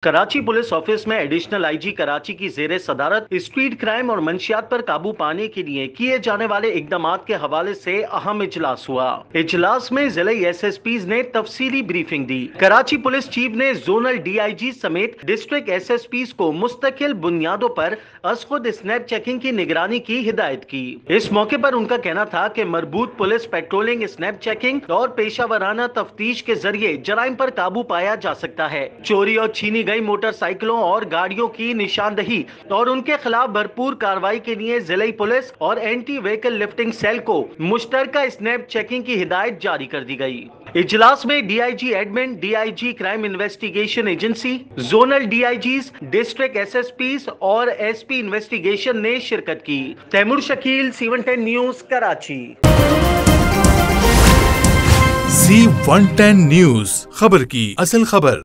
Karachi police office में additional IG Karachi की जेरे सदारत स्ट्रीट क्राइम और मंशियात पर काबू पाने के लिए किए जाने वाले इकदामात के हवाले से अहम इजलास हुआ। इजलास में जिले SSPs ने तफसीली ब्रीफिंग दी। कराची पुलिस चीफ ने जोनल DIG समेत डिस्ट्रिक्ट SSPs को मुस्तकिल बुनियादों पर अज खुद स्नैप चेकिंग की निगरानी की हिदायत की। इस मौके पर उनका कहना था कि मरबूत पुलिस पेट्रोलिंग, स्नैप चेकिंग और पेशावराना तफ्तीश के जरिए जराइम पर काबू पाया जा सकता है। चोरी और छीनी गई मोटरसाइकिलों और गाड़ियों की निशानदही और उनके खिलाफ भरपूर कार्रवाई के लिए जिले पुलिस और एंटी व्हीकल लिफ्टिंग सेल को मुश्तरका स्नैप चेकिंग की हिदायत जारी कर दी गई। इजलास में DIG admin, DIG crime investigation agency, zonal DIGs, district SSPs और SP इन्वेस्टिगेशन ने शिरकत की। Taimur Shakeel, C110 news, Karachi. C110 news, खबर की असल खबर।